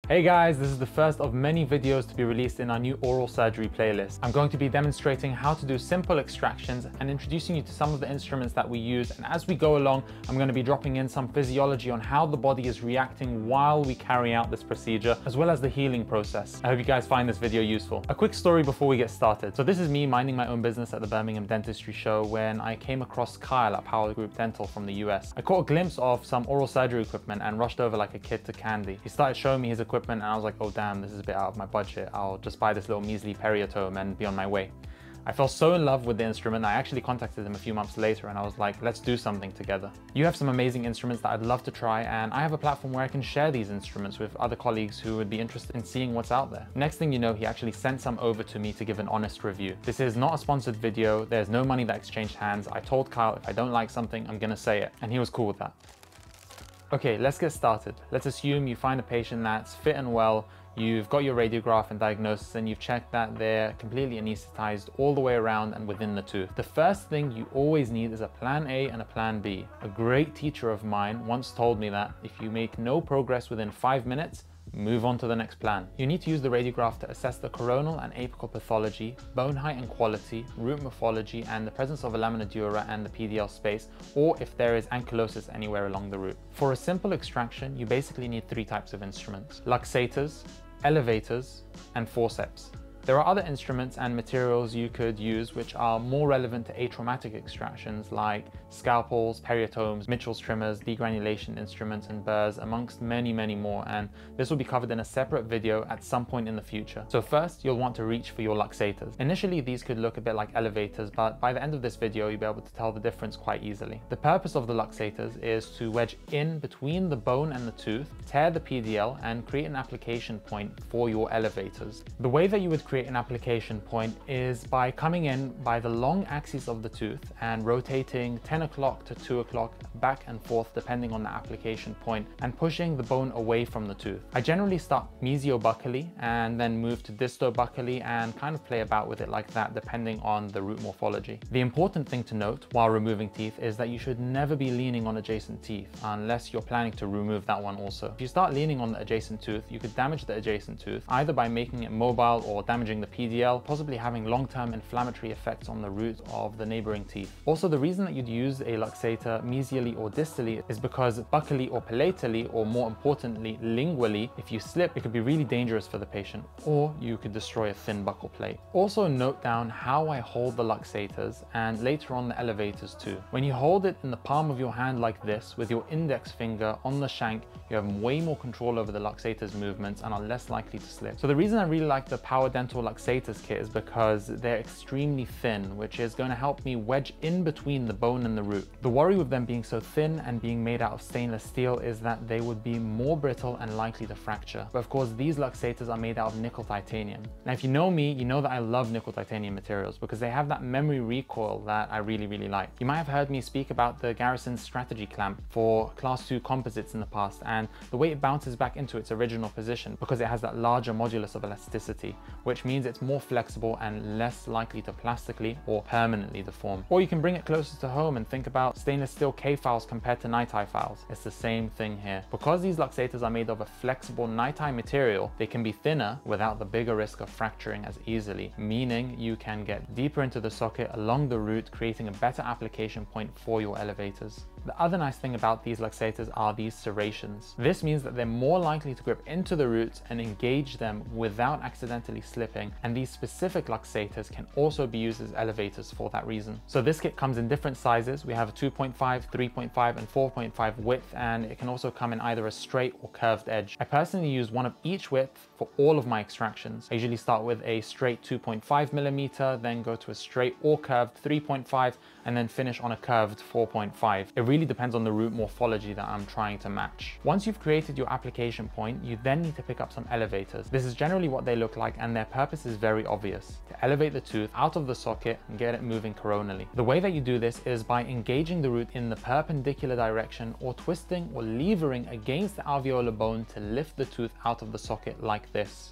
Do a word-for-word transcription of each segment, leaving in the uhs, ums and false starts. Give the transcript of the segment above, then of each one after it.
Hey guys, this is the first of many videos to be released in our new oral surgery playlist. I'm going to be demonstrating how to do simple extractions and introducing you to some of the instruments that we use, and as we go along, I'm going to be dropping in some physiology on how the body is reacting while we carry out this procedure, as well as the healing process. I hope you guys find this video useful. A quick story before we get started. So this is me minding my own business at the Birmingham Dentistry show when I came across Kyle at Power Group Dental from the U S. I caught a glimpse of some oral surgery equipment and rushed over like a kid to candy. He started showing me his equipment and I was like, oh damn, this is a bit out of my budget. I'll just buy this little measly periotome and be on my way. I fell so in love with the instrument that I actually contacted him a few months later and I was like, let's do something together. You have some amazing instruments that I'd love to try, and I have a platform where I can share these instruments with other colleagues who would be interested in seeing what's out there. Next thing you know, he actually sent some over to me to give an honest review. This is not a sponsored video. There's no money that exchanged hands. I told Kyle if I don't like something, I'm gonna say it, and he was cool with that. Okay, let's get started. Let's assume you find a patient that's fit and well, you've got your radiograph and diagnosis, and you've checked that they're completely anesthetized all the way around and within the tooth. The first thing you always need is a plan A and a plan B. A great teacher of mine once told me that if you make no progress within five minutes, move on to the next plan. You need to use the radiograph to assess the coronal and apical pathology, bone height and quality, root morphology, and the presence of a lamina dura and the P D L space, or if there is ankylosis anywhere along the root. For a simple extraction, you basically need three types of instruments: Luxators, elevators, and forceps. There are other instruments and materials you could use which are more relevant to atraumatic extractions like scalpels, periotomes, Mitchell's trimmers, degranulation instruments, and burrs, amongst many, many more, and this will be covered in a separate video at some point in the future. So first, you'll want to reach for your luxators. Initially, these could look a bit like elevators, but by the end of this video, you'll be able to tell the difference quite easily. The purpose of the luxators is to wedge in between the bone and the tooth, tear the P D L, and create an application point for your elevators. The way that you would create an application point is by coming in by the long axis of the tooth and rotating ten o'clock to two o'clock back and forth depending on the application point, and pushing the bone away from the tooth. I generally start mesiobuccally and then move to distobuccally and kind of play about with it like that depending on the root morphology. The important thing to note while removing teeth is that you should never be leaning on adjacent teeth unless you're planning to remove that one also. If you start leaning on the adjacent tooth, you could damage the adjacent tooth either by making it mobile or damaging the P D L, possibly having long-term inflammatory effects on the root of the neighboring teeth. Also, the reason that you'd use a luxator mesially or distally is because buccally or palatally, or more importantly lingually, if you slip, it could be really dangerous for the patient, or you could destroy a thin buccal plate. Also note down how I hold the luxators and later on the elevators too. When you hold it in the palm of your hand like this with your index finger on the shank, you have way more control over the luxators movements and are less likely to slip. So the reason I really like the Power Dental Luxators kit is because they're extremely thin, which is going to help me wedge in between the bone and the root. The worry with them being so thin and being made out of stainless steel is that they would be more brittle and likely to fracture. But of course, these luxators are made out of nickel titanium. Now, if you know me, you know that I love nickel titanium materials because they have that memory recoil that I really, really like. You might have heard me speak about the Garrison strategy clamp for class two composites in the past, and the way it bounces back into its original position because it has that larger modulus of elasticity, which means it's more flexible and less likely to plastically or permanently deform. Or you can bring it closer to home and think about stainless steel K-files compared to Nitai files. It's the same thing here. Because these luxators are made of a flexible Nitai material, they can be thinner without the bigger risk of fracturing as easily, meaning you can get deeper into the socket along the root, creating a better application point for your elevators. The other nice thing about these luxators are these serrations. This means that they're more likely to grip into the roots and engage them without accidentally slipping, and these specific luxators can also be used as elevators for that reason. So this kit comes in different sizes. We have a two point five, three point five, and four point five width, and it can also come in either a straight or curved edge. I personally use one of each width for all of my extractions. I usually start with a straight two point five millimeter, then go to a straight or curved three point five, and then finish on a curved four point five. It really depends on the root morphology that I'm trying to match. Once you've created your application point, you then need to pick up some elevators. This is generally what they look like, and their purpose is very obvious: to elevate the tooth out of the socket and get it moving coronally. The way that you do this is by engaging the root in the perpendicular direction or twisting or levering against the alveolar bone to lift the tooth out of the socket like this.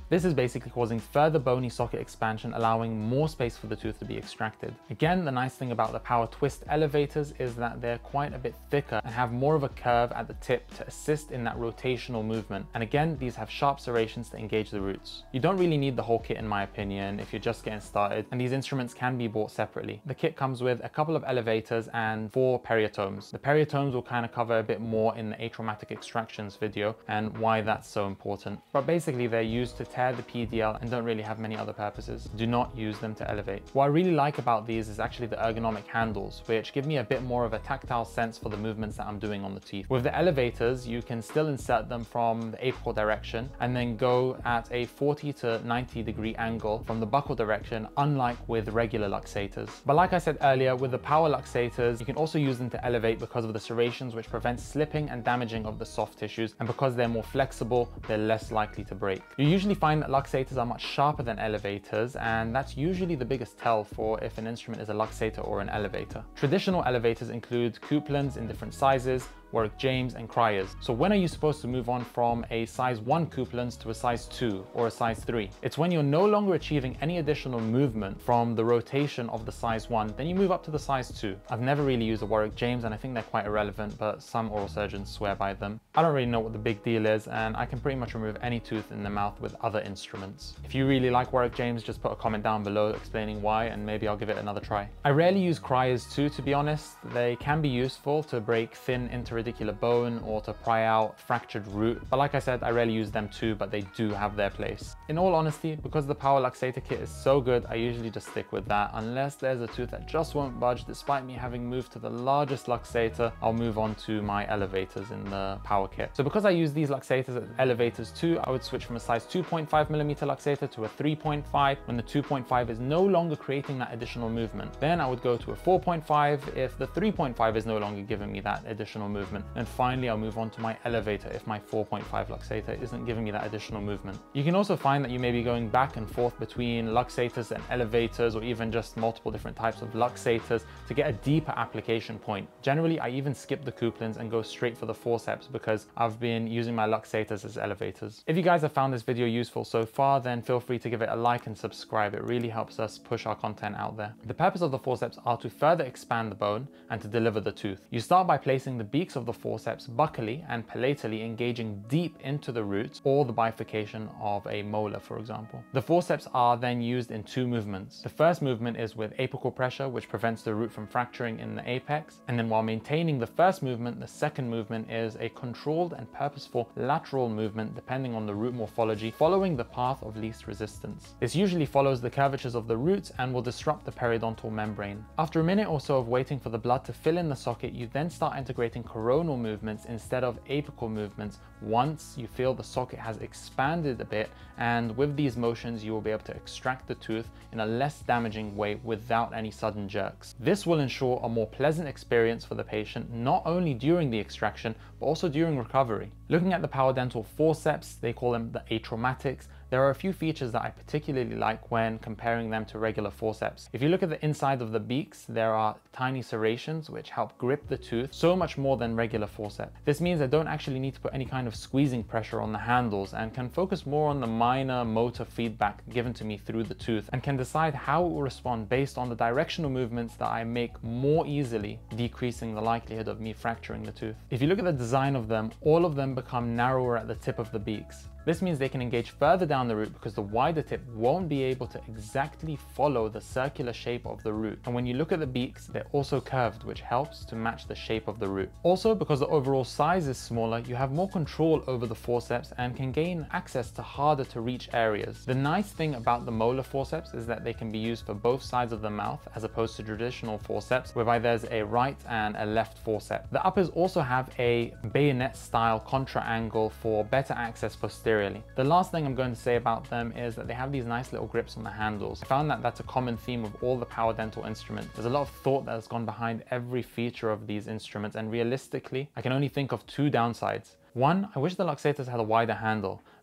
This is basically causing further bony socket expansion, allowing more space for the tooth to be extracted. Again, the nice thing about the power twist elevators is that they're quite a bit thicker and have more of a curve at the tip to assist in that rotational movement. And again, these have sharp serrations to engage the roots. You don't really need the whole kit in my opinion if you're just getting started, and these instruments can be bought separately. The kit comes with a couple of elevators and four periotomes. The periotomes will kind of cover a bit more in the atraumatic extractions video and why that's so important. But basically they're used to tear the P D L and don't really have many other purposes. Do not use them to elevate. What I really like about these is actually the ergonomic handles, which give me a bit more of a tactile sense for the movements that I'm doing on the teeth. With the elevators, you can still insert them from the apical direction and then go at a forty to ninety degree angle from the buccal direction, unlike with regular luxators. But like I said earlier, with the power luxators, you can also use them to elevate because of the serrations, which prevent slipping and damaging of the soft tissues, and because they're more flexible, they're less likely to break. You usually find that luxators are much sharper than elevators, and that's usually the biggest tell for if an instrument is a luxator or an elevator. Traditional elevators include Couplands in different sizes, Warwick James and Cryers. So when are you supposed to move on from a size one Couplands to a size two or a size three? It's when you're no longer achieving any additional movement from the rotation of the size one, then you move up to the size two. I've never really used a Warwick James and I think they're quite irrelevant, but some oral surgeons swear by them. I don't really know what the big deal is, and I can pretty much remove any tooth in the mouth with other instruments. If you really like Warwick James, just put a comment down below explaining why, and maybe I'll give it another try. I rarely use Cryers too, to be honest. They can be useful to break thin interradicular bone or to pry out fractured root, but like I said, I rarely use them too, but they do have their place. In all honesty, because the power luxator kit is so good, I usually just stick with that. Unless there's a tooth that just won't budge despite me having moved to the largest luxator, I'll move on to my elevators in the power kit. So because I use these luxators as elevators too, I would switch from a size two point five millimeter luxator to a three point five when the two point five is no longer creating that additional movement. Then I would go to a four point five if the three point five is no longer giving me that additional movement. And finally, I'll move on to my elevator if my four point five luxator isn't giving me that additional movement. You can also find that you may be going back and forth between luxators and elevators, or even just multiple different types of luxators to get a deeper application point. Generally, I even skip the Couplands and go straight for the Forceps because I've been using my luxators as elevators. If you guys have found this video useful so far, then feel free to give it a like and subscribe. It really helps us push our content out there. The purpose of the Forceps are to further expand the bone and to deliver the tooth. You start by placing the beaks of the Forceps buccally and palatally, engaging deep into the roots or the bifurcation of a molar, for example. The Forceps are then used in two movements. The first movement is with apical pressure, which prevents the root from fracturing in the apex. And then while maintaining the first movement, the second movement is a controlled and purposeful lateral movement depending on the root morphology, following the path of least resistance. This usually follows the curvatures of the roots and will disrupt the periodontal membrane. After a minute or so of waiting for the blood to fill in the socket, you then start integrating coronal movements instead of apical movements once you feel the socket has expanded a bit, and with these motions you will be able to extract the tooth in a less damaging way without any sudden jerks. This will ensure a more pleasant experience for the patient, not only during the extraction but also during recovery. Looking at the power dental Forceps, they call them the Atramautics, there are a few features that I particularly like when comparing them to regular Forceps. If you look at the inside of the beaks, there are tiny serrations which help grip the tooth so much more than regular Forceps. This means I don't actually need to put any kind of squeezing pressure on the handles and can focus more on the minor motor feedback given to me through the tooth, and can decide how it will respond based on the directional movements that I make more easily, decreasing the likelihood of me fracturing the tooth. If you look at the design of them, all of them become narrower at the tip of the beaks. This means they can engage further down the root because the wider tip won't be able to exactly follow the circular shape of the root. And when you look at the beaks, they're also curved, which helps to match the shape of the root. Also, because the overall size is smaller, you have more control over the Forceps and can gain access to harder to reach areas. The nice thing about the molar Forceps is that they can be used for both sides of the mouth as opposed to traditional Forceps, whereby there's a right and a left Forceps. The uppers also have a bayonet style contra angle for better access posteriorly. The last thing I'm going to say about them is that they have these nice little grips on the handles. I found that that's a common theme of all the power dental instruments. There's a lot of thought that has gone behind every feature of these instruments, and realistically, I can only think of two downsides. One, I wish the Luxators had a wider handle.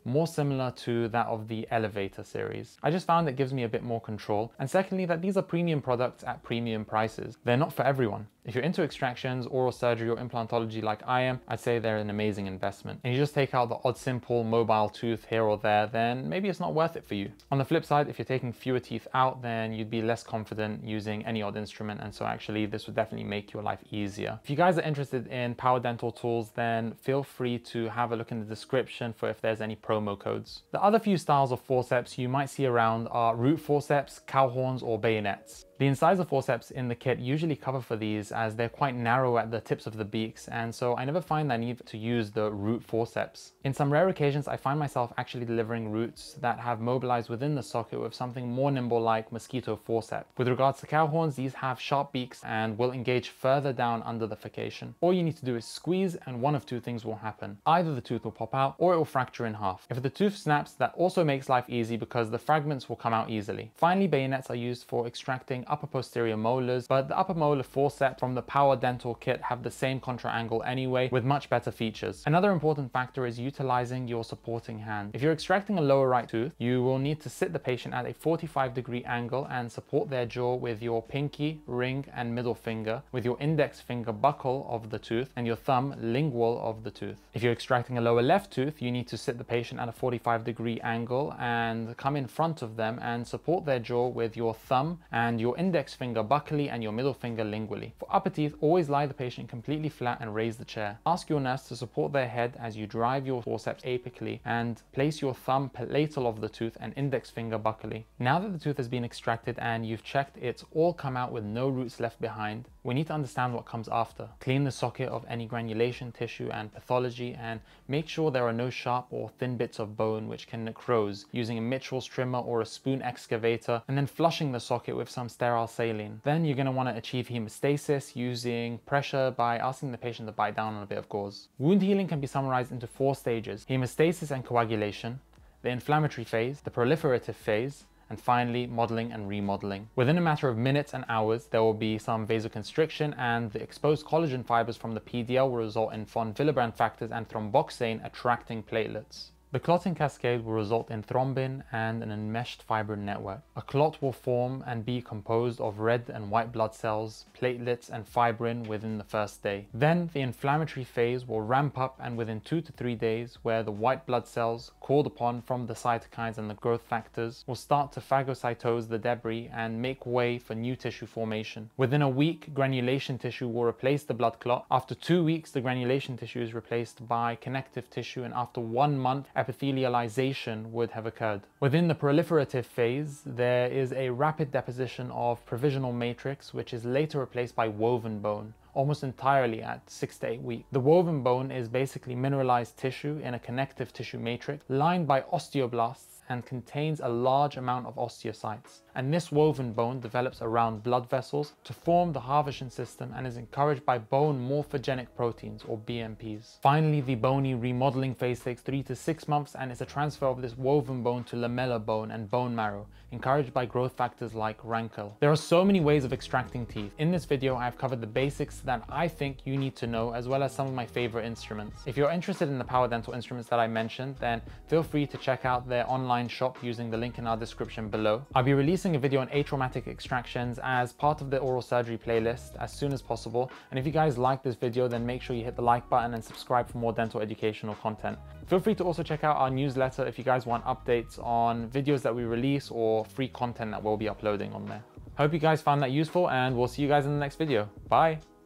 more similar to that of the Elevator series. I just found it gives me a bit more control, and secondly that these are premium products at premium prices. They're not for everyone. If you're into extractions, oral surgery or implantology like I am, I'd say they're an amazing investment. And you just take out the odd simple mobile tooth here or there, then maybe it's not worth it for you. On the flip side, if you're taking fewer teeth out, then you'd be less confident using any odd instrument, and so actually this would definitely make your life easier. If you guys are interested in power dental tools, then feel free to have a look in the description for if there's any promo codes. The other few styles of forceps you might see around are root forceps, cow horns or bayonets. The incisor forceps in the kit usually cover for these as they're quite narrow at the tips of the beaks, and so I never find the need to use the root forceps. In some rare occasions, I find myself actually delivering roots that have mobilized within the socket with something more nimble like mosquito forceps. With regards to cow horns, these have sharp beaks and will engage further down under the furcation. All you need to do is squeeze and one of two things will happen. Either the tooth will pop out or it will fracture in half. If the tooth snaps, that also makes life easy because the fragments will come out easily. Finally, bayonets are used for extracting upper posterior molars, but the upper molar forceps from the power dental kit have the same contra angle anyway, with much better features. Another important factor is utilizing your supporting hand. If you're extracting a lower right tooth, you will need to sit the patient at a forty-five degree angle and support their jaw with your pinky, ring and middle finger, with your index finger buccal of the tooth and your thumb lingual of the tooth. If you're extracting a lower left tooth, you need to sit the patient at a forty-five degree angle and come in front of them and support their jaw with your thumb and your index finger buccally and your middle finger lingually. For upper teeth, always lie the patient completely flat and raise the chair. Ask your nurse to support their head as you drive your forceps apically and place your thumb palatal of the tooth and index finger buccally. Now that the tooth has been extracted and you've checked it's all come out with no roots left behind, we need to understand what comes after. Clean the socket of any granulation tissue and pathology and make sure there are no sharp or thin bits of bone which can necrose using a Mitchell's trimmer or a spoon excavator, and then flushing the socket with some sterile saline. Then you're going to want to achieve hemostasis using pressure by asking the patient to bite down on a bit of gauze. Wound healing can be summarized into four stages: hemostasis and coagulation, the inflammatory phase, the proliferative phase, and finally modeling and remodeling. Within a matter of minutes and hours, there will be some vasoconstriction, and the exposed collagen fibers from the P D L will result in von Willebrand factors and thromboxane attracting platelets. The clotting cascade will result in thrombin and an enmeshed fibrin network. A clot will form and be composed of red and white blood cells, platelets and fibrin within the first day. Then the inflammatory phase will ramp up, and within two to three days, where the white blood cells, called upon from the cytokines and the growth factors, will start to phagocytose the debris and make way for new tissue formation. Within a week, granulation tissue will replace the blood clot. After two weeks, the granulation tissue is replaced by connective tissue, and after one month, epithelialization would have occurred. Within the proliferative phase, there is a rapid deposition of provisional matrix, which is later replaced by woven bone, almost entirely at six to eight weeks. The woven bone is basically mineralized tissue in a connective tissue matrix lined by osteoblasts and contains a large amount of osteocytes. And this woven bone develops around blood vessels to form the Haversian system and is encouraged by bone morphogenic proteins, or B M Ps. Finally, the bony remodeling phase takes three to six months and is a transfer of this woven bone to lamellar bone and bone marrow, encouraged by growth factors like rankle. There are so many ways of extracting teeth. In this video, I've covered the basics that I think you need to know, as well as some of my favorite instruments. If you're interested in the power dental instruments that I mentioned, then feel free to check out their online shop using the link in our description below. I'll be releasing a video on atraumatic extractions as part of the oral surgery playlist as soon as possible. And if you guys like this video, then make sure you hit the like button and subscribe for more dental educational content. Feel free to also check out our newsletter if you guys want updates on videos that we release or free content that we'll be uploading on there. Hope you guys found that useful, and we'll see you guys in the next video. Bye.